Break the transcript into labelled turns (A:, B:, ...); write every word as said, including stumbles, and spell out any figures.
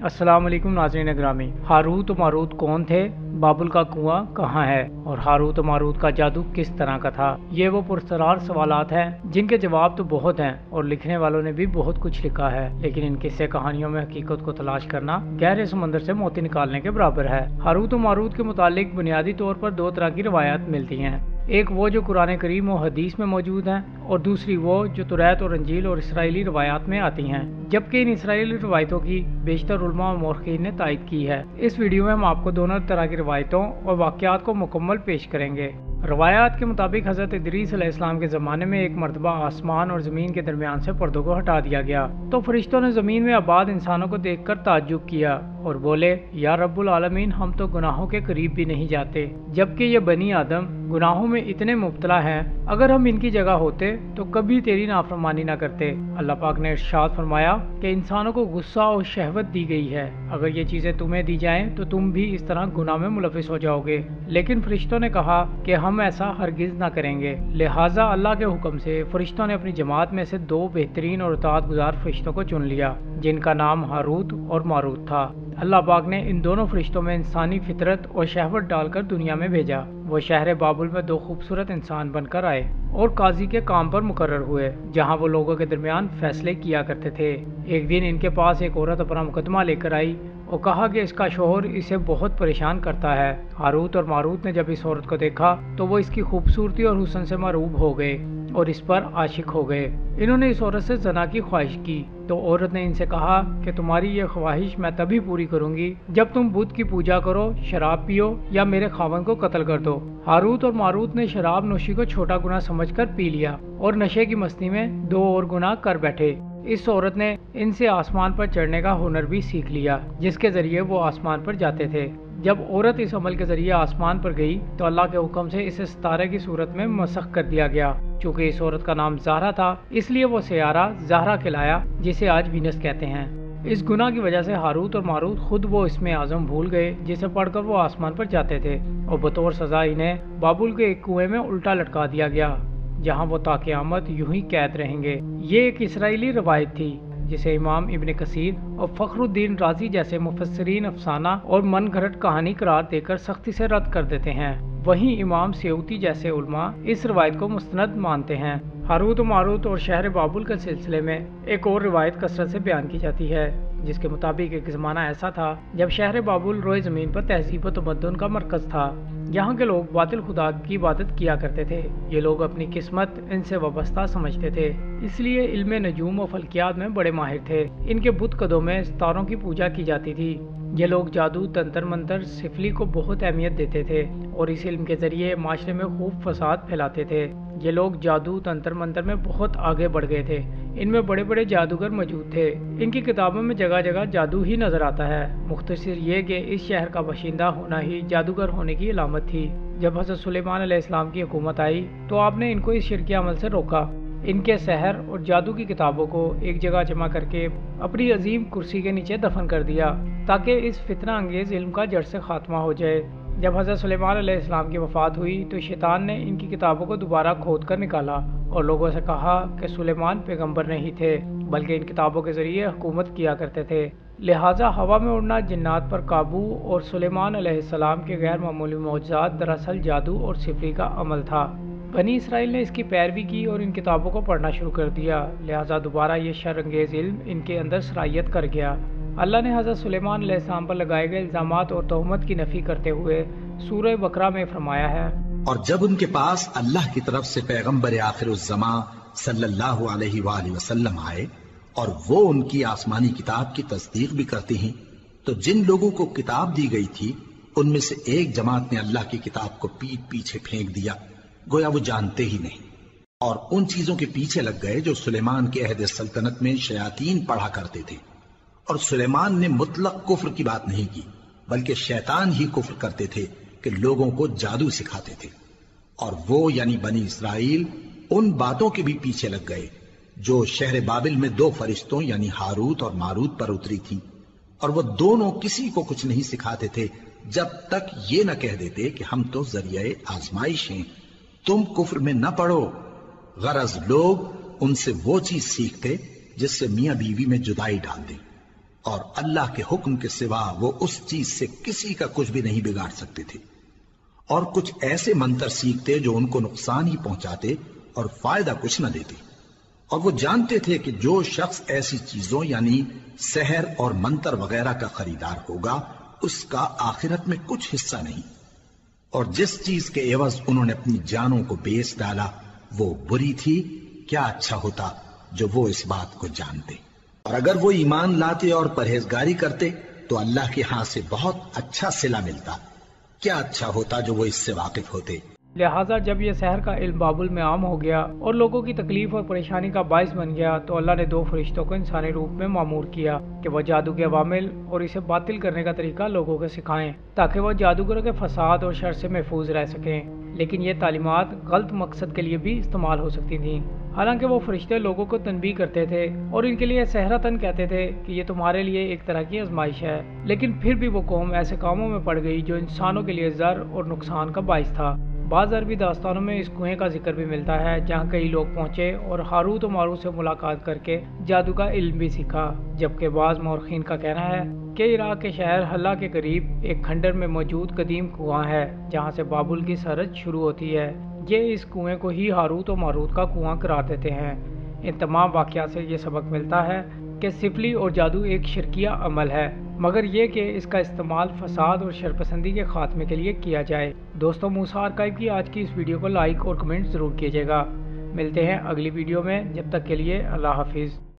A: السلام علیکم ناظرین گرامی، ہاروت و ماروت کون تھے؟ بابل کا کنواں کہاں ہے؟ اور ہاروت و ماروت کا جادو کس طرح کا تھا؟ یہ وہ پراسرار سوالات ہیں جن کے جواب تو بہت ہیں اور لکھنے والوں نے بھی بہت کچھ لکھا ہے، لیکن ان قصے کہانیوں میں حقیقت کو تلاش کرنا گہرے سمندر سے موتی نکالنے کے برابر ہے۔ ہاروت و ماروت کے متعلق بنیادی طور پر دو طرح کی روایات ملتی ہیں، ایک وہ جو قرآن کریم و حدیث میں موجود ہیں، اور دوسری وہ جو توریت اور انجیل اور اسرائیلی روایات میں آتی ہیں، جبکہ ان اسرائیلی روایتوں کی بیشتر علماء اور مورخین نے تائید کی ہے۔ اس ویڈیو میں ہم آپ کو دونوں طرح کی روایتوں اور واقعات کو مکمل پیش کریں گے۔ روایات کے مطابق حضرت ادریس علیہ السلام کے زمانے میں ایک مرتبہ آسمان اور زمین کے درمیان سے پردوں کو ہٹا دیا گیا تو فرشتوں نے زمین میں آباد انسانوں کو دیکھ کر تعجب کیا اور بولے، یا رب العالمین، ہم تو گناہوں کے قریب بھی نہیں جاتے، جبکہ یہ بنی آدم گناہوں میں اتنے مبتلا ہیں، اگر ہم ان کی جگہ ہوتے تو کبھی تیری نافرمانی نہ کرتے۔ اللہ پاک نے ارشاد فرمایا کہ انسانوں کو غصہ اور شہوت دی گئی ہے، اگر یہ چیزیں تمہیں دی جائیں تو تم بھی اس طرح گناہ میں ملوث ہو جاؤ گے، لیکن فرشتوں نے کہا کہ ہم ایسا ہرگز نہ کریں گے۔ لہٰذا اللہ کے حکم سے فرشتوں نے اپنی جماعت میں سے دو بہترین اور اطاعت گزار فرشتوں کو چن لیا جن کا نام ہاروت اور ماروت تھا۔ اللہ پاک نے ان دونوں فرشتوں میں انسانی فطرت اور شہوت ڈال کر دنیا میں بھیجا۔ وہ شہر بابل میں دو خوبصورت انسان بن کر آئے اور قاضی کے کام پر مقرر ہوئے، جہاں وہ لوگوں کے درمیان فیصلے کیا کرتے تھے۔ ایک دن ان کے پاس ایک عورت اپنا مقدمہ لے کر آئی اور کہا کہ اس کا شوہر اسے بہت پریشان کرتا ہے۔ ہاروت اور ماروت نے جب اس عورت کو دیکھا تو وہ اس کی خوبصورتی اور حسن سے مرعوب ہو گئے اور اس پر عاشق ہو گئے۔ انہوں نے اس عورت سے زنا کی خواہش کی تو عورت نے ان سے کہا کہ تمہاری یہ خواہش میں تبھی پوری کروں گی جب تم بت کی پوجا کرو، شراب پیو یا میرے خاوند کو قتل کر دو۔ ہاروت اور ماروت نے شراب نوشی کو چھوٹا گناہ سمجھ کر پی لیا اور نشے کی مستی میں دو اور گناہ کر بیٹھے۔ اس عورت نے ان سے آسمان پر چڑھنے کا ہنر بھی سیکھ لیا جس کے ذریعے وہ آسمان پر جاتے تھے۔ جب عورت اس عمل کے ذریعے آسمان پر گئی تو اللہ کے حکم سے اسے ستارے کی صورت میں مسخ کر دیا گیا۔ چونکہ اس عورت کا نام زہرا تھا اس لیے وہ سیارہ زہرا کہلایا، جسے آج وینس کہتے ہیں۔ اس گناہ کی وجہ سے ہاروت اور ماروت خود وہ اسم اعظم بھول گئے جسے پڑھ کر وہ آسمان پر جاتے تھے، اور بطور سزا انہیں بابل کے ایک کنویں میں الٹا لٹکا دیا گیا جہاں وہ تا قیامت یوں ہی قید رہیں گے۔ یہ ایک اسرائیلی روایت تھی جسے امام ابن کثیر اور فخر الدین رازی جیسے مفسرین افسانہ اور من گھڑت کہانی قرار دے کر سختی سے رد کر دیتے ہیں۔ وہیں امام سیوطی جیسے علماء اس روایت کو مستند مانتے ہیں۔ ہاروت و ماروت اور شہر بابل کے سلسلے میں ایک اور روایت کثرت سے بیان کی جاتی ہے جس کے مطابق ایک زمانہ ایسا تھا جب شہر بابل روئے زمین پر تہذیب و تمدن کا مرکز تھا۔ یہاں کے لوگ باطل خدا کی عبادت کیا کرتے تھے۔ یہ لوگ اپنی قسمت ان سے وابستہ سمجھتے تھے، اس لیے علم نجوم و فلکیات میں بڑے ماہر تھے۔ ان کے بت قدوں میں ستاروں کی پوجا کی جاتی تھی۔ یہ لوگ جادو، تنتر منتر، سفلی کو بہت اہمیت دیتے تھے اور اس علم کے ذریعے معاشرے میں خوب فساد پھیلاتے تھے۔ یہ لوگ جادو، تنتر منتر میں بہت آگے بڑھ گئے تھے۔ ان میں بڑے بڑے جادوگر موجود تھے۔ ان کی کتابوں میں جگہ جگہ جادو ہی نظر آتا ہے۔ مختصر یہ کہ اس شہر کا باشندہ ہونا ہی جادوگر ہونے کی علامت تھی۔ جب حضرت سلیمان علیہ السلام کی حکومت آئی تو آپ نے ان کو اس شرکی عمل سے روکا۔ ان کے سحر اور جادو کی کتابوں کو ایک جگہ جمع کر کے اپنی عظیم کرسی کے نیچے دفن کر دیا تاکہ اس فتنہ انگیز علم کا جڑ سے خاتمہ ہو جائے۔ جب حضرت سلیمان علیہ السلام کی وفات ہوئی تو شیطان نے ان کی کتابوں کو دوبارہ کھود کر نکالا اور لوگوں سے کہا کہ سلیمان پیغمبر نہیں تھے بلکہ ان کتابوں کے ذریعے حکومت کیا کرتے تھے، لہٰذا ہوا میں اڑنا، جنات پر قابو اور سلیمان علیہ السلام کے غیر معمولی معجزات دراصل جادو اور سفری کا عمل تھا۔ بنی اسرائیل نے اس کی پیروی کی اور ان کتابوں کو پڑھنا شروع کر دیا، لہٰذا دوبارہ یہ شر انگیز علم ان کے اندر صلاحیت کر گیا۔ اللہ نے حضرت سلیمان علیہ السلام پر لگائے گئے الزامات اور تہمت کی نفی کرتے ہوئے سورہ بقرہ میں فرمایا ہے،
B: اور جب ان کے پاس اللہ کی طرف سے پیغمبر آخر الزماں صلی اللہ علیہ وآلہ وسلم آئے اور وہ ان کی آسمانی کتاب کی تصدیق بھی کرتے ہیں، تو جن لوگوں کو کتاب دی گئی تھی ان میں سے ایک جماعت نے اللہ کی کتاب کو پیٹ پیچھے پھینک دیا، گویا وہ جانتے ہی نہیں، اور ان چیزوں کے پیچھے لگ گئے جو سلیمان کے عہد سلطنت میں شیاطین پڑھا کرتے تھے۔ اور سلیمان نے مطلق کفر کی بات نہیں کی بلکہ شیطان ہی کفر کرتے تھے کہ لوگوں کو جادو سکھاتے تھے، اور وہ یعنی بنی اسرائیل ان باتوں کے بھی پیچھے لگ گئے جو شہر بابل میں دو فرشتوں یعنی ہاروت اور ماروت پر اتری تھی، اور وہ دونوں کسی کو کچھ نہیں سکھاتے تھے جب تک یہ نہ کہہ دیتے کہ ہم تو ذریعہ آزمائش ہیں، تم کفر میں نہ پڑو۔ غرض لوگ ان سے وہ چیز سیکھتے جس سے میاں بیوی میں جدائی ڈال دیں، اور اللہ کے حکم کے سوا وہ اس چیز سے کسی کا کچھ بھی نہیں بگاڑ سکتے تھے، اور کچھ ایسے منتر سیکھتے جو ان کو نقصان ہی پہنچاتے اور فائدہ کچھ نہ دیتے، اور وہ جانتے تھے کہ جو شخص ایسی چیزوں یعنی سحر اور منتر وغیرہ کا خریدار ہوگا اس کا آخرت میں کچھ حصہ نہیں، اور جس چیز کے عوض انہوں نے اپنی جانوں کو بیچ ڈالا وہ بری تھی۔ کیا اچھا ہوتا جو وہ اس بات کو جانتے، اور اگر وہ ایمان لاتے اور پرہیزگاری کرتے تو اللہ کے ہاں سے بہت اچھا صلہ ملتا۔ کیا اچھا ہوتا جو وہ اس سے واقف ہوتے۔
A: لہٰذا جب یہ سحر کا علم بابل میں عام ہو گیا اور لوگوں کی تکلیف اور پریشانی کا باعث بن گیا تو اللہ نے دو فرشتوں کو انسانی روپ میں معمور کیا کہ وہ جادو کے عوامل اور اسے باطل کرنے کا طریقہ لوگوں کو سکھائیں تاکہ وہ جادوگروں کے فساد اور شر سے محفوظ رہ سکیں، لیکن یہ تعلیمات غلط مقصد کے لیے بھی استعمال ہو سکتی تھیں۔ حالانکہ وہ فرشتے لوگوں کو تنبیہ کرتے تھے اور ان کے لیے سحرتاً کہتے تھے کہ یہ تمہارے لیے ایک طرح کی آزمائش ہے، لیکن پھر بھی وہ قوم ایسے کاموں میں پڑ گئی جو انسانوں کے لیے ضرر اور نقصان کا باعث تھا۔ بعض عربی داستانوں میں اس کنویں کا ذکر بھی ملتا ہے جہاں کئی لوگ پہنچے اور ہاروت و ماروت سے ملاقات کر کے جادو کا علم بھی سیکھا، جبکہ بعض مورخین کا کہنا ہے کہ عراق کے شہر حلہ کے قریب ایک کھنڈر میں موجود قدیم کنواں ہے جہاں سے بابل کی سرحد شروع ہوتی ہے۔ یہ اس کنویں کو ہی ہاروت و ماروت کا کنواں قرار دیتے ہیں۔ ان تمام واقعات سے یہ سبق ملتا ہے کہ سفلی اور جادو ایک شرکیہ عمل ہے، مگر یہ کہ اس کا استعمال فساد اور شرپسندی کے خاتمے کے لیے کیا جائے۔ دوستوں، موسیٰ آرکائیو کی آج کی اس ویڈیو کو لائک اور کمنٹ ضرور کیجیے گا۔ ملتے ہیں اگلی ویڈیو میں، جب تک کے لیے اللہ حافظ۔